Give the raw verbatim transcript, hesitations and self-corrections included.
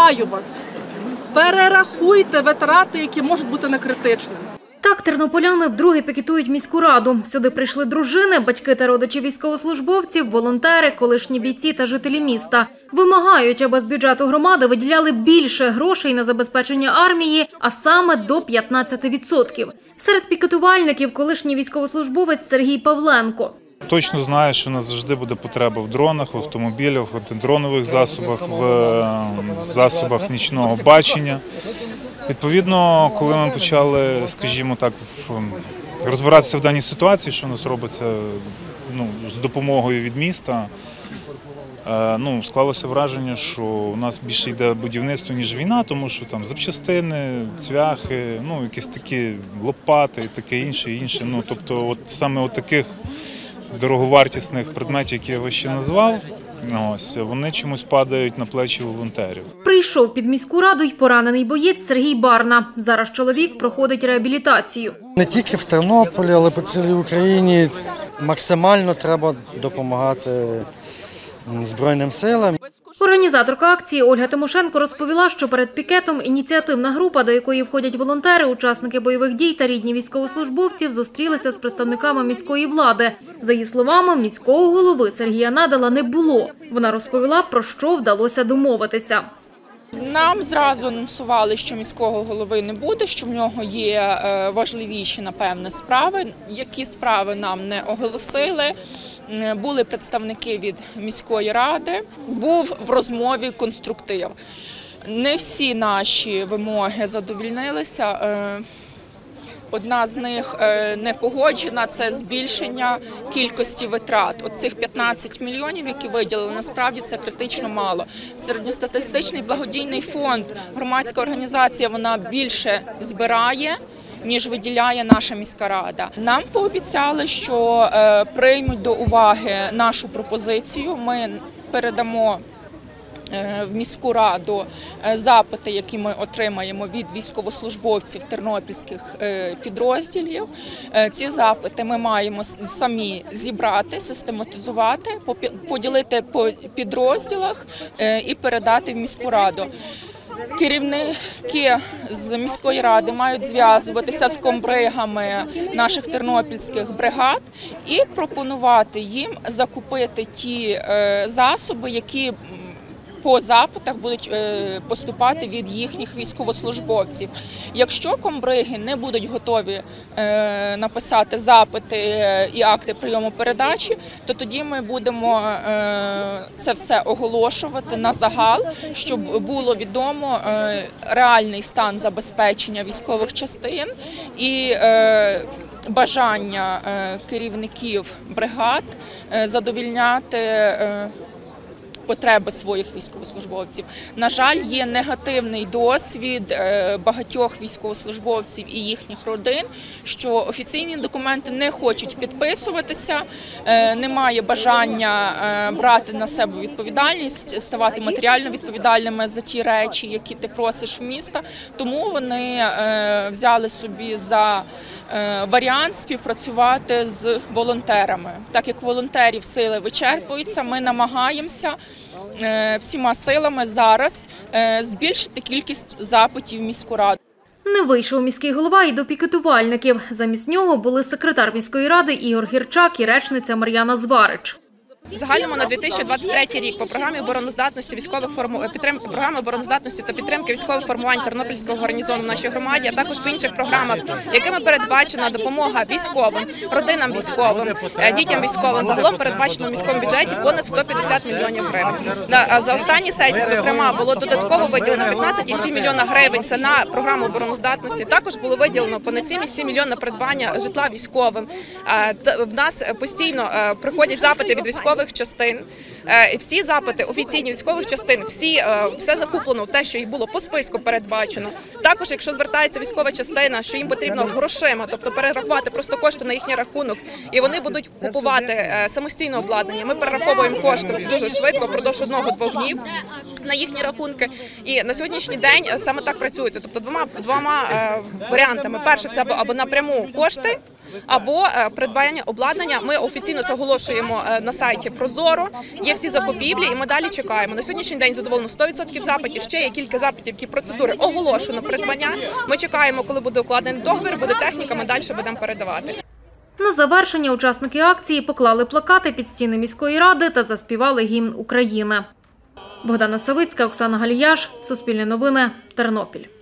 благаю вас, перерахуйте витрати, які можуть бути некритичними. Так тернополяни вдруге пікетують міську раду. Сюди прийшли дружини, батьки та родичі військовослужбовців, волонтери, колишні бійці та жителі міста. Вимагають, аби з бюджету громади виділяли більше грошей на забезпечення армії, а саме до п'ятнадцяти відсотків. Серед пікетувальників колишній військовослужбовець Сергій Павленко. Точно знаю, що у нас завжди буде потреба в дронах, в автомобілях, в антидронових засобах, в засобах нічного бачення. Відповідно, коли ми почали, скажімо так, розбиратися в даній ситуації, що у нас робиться ну, з допомогою від міста, ну, склалося враження, що у нас більше йде будівництво, ніж війна, тому що там запчастини, цвяхи, ну, якісь такі лопати і таке інше, інше. Ну, тобто, от саме от таких дороговартісних предметів, які я вище назвав, ось, вони чомусь падають на плечі волонтерів. Прийшов під міську раду й поранений боєць Сергій Барна. Зараз чоловік проходить реабілітацію. Не тільки в Тернополі, але по цілій Україні максимально треба допомагати Збройним силам. Організаторка акції Ольга Тимошенко розповіла, що перед пікетом ініціативна група, до якої входять волонтери, учасники бойових дій та рідні військовослужбовців, зустрілися з представниками міської влади. За її словами, міського голови Сергія Надала не було. Вона розповіла, про що вдалося домовитися. Нам зразу анонсували, що міського голови не буде, що в нього є важливіші, напевне, справи. Які справи нам не оголосили. Були представники від міської ради, був в розмові конструктив. Не всі наші вимоги задовольнилися. Одна з них не погоджена – це збільшення кількості витрат. От цих п'ятнадцять мільйонів, які виділили, насправді це критично мало. Середньостатистичний благодійний фонд, громадська організація, вона більше збирає, ніж виділяє наша міська рада. Нам пообіцяли, що приймуть до уваги нашу пропозицію. Ми передамо в міську раду запити, які ми отримаємо від військовослужбовців тернопільських підрозділів. Ці запити ми маємо самі зібрати, систематизувати, поділити по підрозділах і передати в міську раду. Керівники з міської ради мають зв'язуватися з комбригами наших тернопільських бригад і пропонувати їм закупити ті засоби, які по запитах будуть поступати від їхніх військовослужбовців. Якщо комбриги не будуть готові написати запити і акти прийому передачі, то тоді ми будемо це все оголошувати на загал, щоб було відомо реальний стан забезпечення військових частин і бажання керівників бригад задовольняти потреби своїх військовослужбовців. На жаль, є негативний досвід багатьох військовослужбовців і їхніх родин, що офіційні документи не хочуть підписуватися, немає бажання брати на себе відповідальність, ставати матеріально відповідальними за ті речі, які ти просиш в міста. Тому вони взяли собі за варіант співпрацювати з волонтерами. Так як волонтерів сили вичерпуються, ми намагаємося всіма силами зараз збільшити кількість запитів в міську раду. Не вийшов міський голова і до пікетувальників. Замість нього були секретар міської ради Ігор Гірчак і речниця Мар'яна Зварич. В загальному на дві тисячі двадцять третій рік по програмі обороноздатності військових форму підтримки програми обороноздатності та підтримки військових формувань Тернопільського гарнізону в нашій громаді, а також по інших програмах, якими передбачена допомога військовим, родинам військовим, дітям військовим. Загалом передбачено в міському бюджеті понад сто п'ятдесят мільйонів гривень. За останні сесії, зокрема, було додатково виділено п'ятнадцять цілих сім мільйона гривень. Це на програму обороноздатності. Також було виділено понад сім цілих сім мільйона на придбання житла військовим. В нас постійно приходять запити від військових частин. І всі запити офіційні військових частин, всі, все закуплено, те, що їх було по списку передбачено. Також, якщо звертається військова частина, що їм потрібно грошима, тобто перерахувати просто кошти на їхній рахунок, і вони будуть купувати самостійне обладнання. Ми перераховуємо кошти дуже швидко, впродовж одного-двох днів на їхні рахунки. І на сьогоднішній день саме так працюється. Тобто двома, двома варіантами. Перше, це або, або напряму кошти, або придбання обладнання. Ми офіційно це оголошуємо на сайті Прозоро, є всі закупівлі, і ми далі чекаємо. На сьогоднішній день задоволено сто відсотків запитів, ще є кілька запитів, які процедури оголошено придбання. Ми чекаємо, коли буде укладений договір, буде техніка, ми далі будемо передавати. На завершення учасники акції поклали плакати під стіни міської ради та заспівали гімн України. Богдана Савицька, Оксана Галіяш, Суспільне новини, Тернопіль.